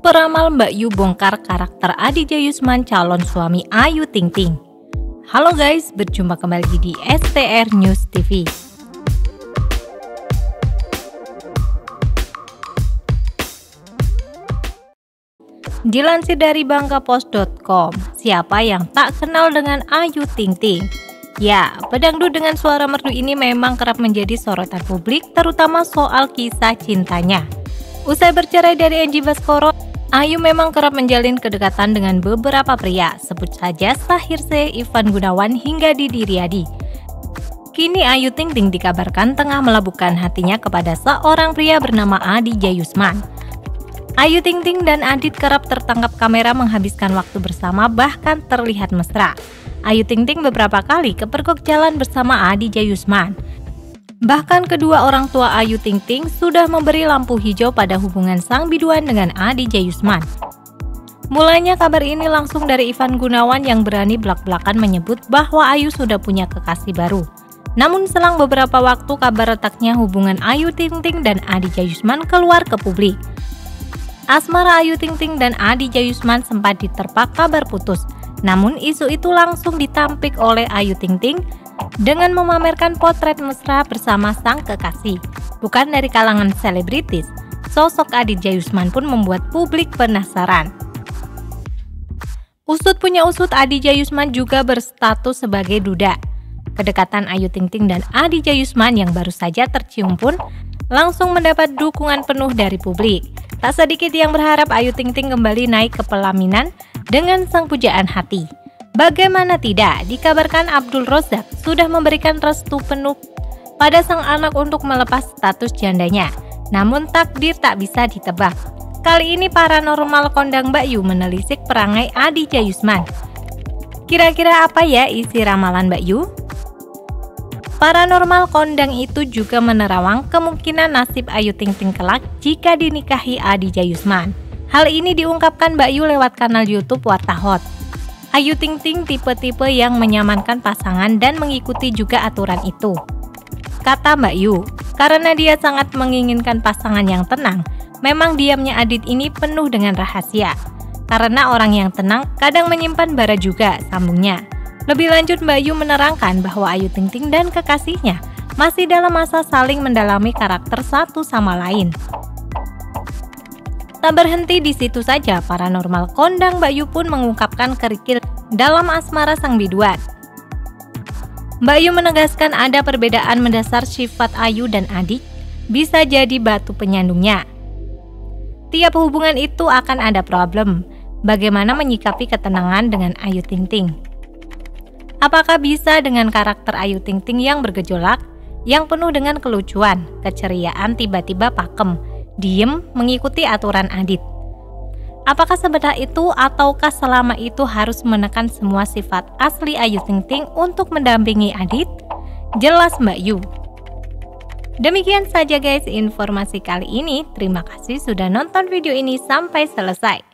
Peramal Mbak Yu bongkar karakter Aditya Yusman calon suami Ayu Ting Ting. Halo guys, berjumpa kembali di STR News TV. Dilansir dari bangkapost.com, siapa yang tak kenal dengan Ayu Ting Ting? Ya, pedangdut dengan suara merdu ini memang kerap menjadi sorotan publik, terutama soal kisah cintanya. Usai bercerai dari Angie Baskoro, Ayu memang kerap menjalin kedekatan dengan beberapa pria, sebut saja Sahirse, Ivan Gunawan, hingga Didi Riyadi. Kini Ayu Ting Ting dikabarkan tengah melabuhkan hatinya kepada seorang pria bernama Aditya Yusman. Ayu Ting Ting dan Adit kerap tertangkap kamera menghabiskan waktu bersama, bahkan terlihat mesra. Ayu Ting Ting beberapa kali kepergok jalan bersama Aditya Yusman. Bahkan kedua orang tua Ayu Ting Ting sudah memberi lampu hijau pada hubungan sang biduan dengan Aditya Yusman. Mulanya kabar ini langsung dari Ivan Gunawan yang berani belak-belakan menyebut bahwa Ayu sudah punya kekasih baru. Namun selang beberapa waktu kabar retaknya hubungan Ayu Ting Ting dan Aditya Yusman keluar ke publik. Asmara Ayu Ting Ting dan Aditya Yusman sempat diterpa kabar putus. Namun isu itu langsung ditampik oleh Ayu Ting Ting dengan memamerkan potret mesra bersama sang kekasih. Bukan dari kalangan selebritis, sosok Aditya Yusman pun membuat publik penasaran. Usut punya usut, Aditya Yusman juga berstatus sebagai duda. Kedekatan Ayu Ting Ting dan Aditya Yusman yang baru saja tercium pun langsung mendapat dukungan penuh dari publik. Tak sedikit yang berharap Ayu Ting Ting kembali naik ke pelaminan dengan sang pujaan hati. Bagaimana tidak, dikabarkan Abdul Rozak sudah memberikan restu penuh pada sang anak untuk melepas status jandanya. Namun takdir tak bisa ditebak. Kali ini paranormal kondang Mbak Yu menelisik perangai Aditya Yusman. Kira-kira apa ya isi ramalan Mbak Yu? Paranormal kondang itu juga menerawang kemungkinan nasib Ayu Ting Ting kelak jika dinikahi Aditya Yusman. Hal ini diungkapkan Mbak Yu lewat kanal YouTube Warta Hot. Ayu Ting Ting tipe-tipe yang menyamankan pasangan dan mengikuti juga aturan itu. Kata Mbak Yu, karena dia sangat menginginkan pasangan yang tenang, memang diamnya Adit ini penuh dengan rahasia. Karena orang yang tenang kadang menyimpan bara juga, sambungnya. Lebih lanjut Mbak Yu menerangkan bahwa Ayu Ting Ting dan kekasihnya masih dalam masa saling mendalami karakter satu sama lain. Tak berhenti di situ saja, paranormal kondang Mbak Yu pun mengungkapkan kerikil dalam asmara sang biduan. Mbak Yu menegaskan ada perbedaan mendasar sifat Ayu dan Adit, bisa jadi batu penyandungnya. Tiap hubungan itu akan ada problem. Bagaimana menyikapi ketenangan dengan Ayu Ting Ting? Apakah bisa dengan karakter Ayu Ting Ting yang bergejolak, yang penuh dengan kelucuan, keceriaan tiba-tiba pakem, diem mengikuti aturan Adit? Apakah sebenar itu ataukah selama itu harus menekan semua sifat asli Ayu Ting Ting untuk mendampingi Adit? Jelas Mbak Yu. Demikian saja guys informasi kali ini. Terima kasih sudah nonton video ini sampai selesai.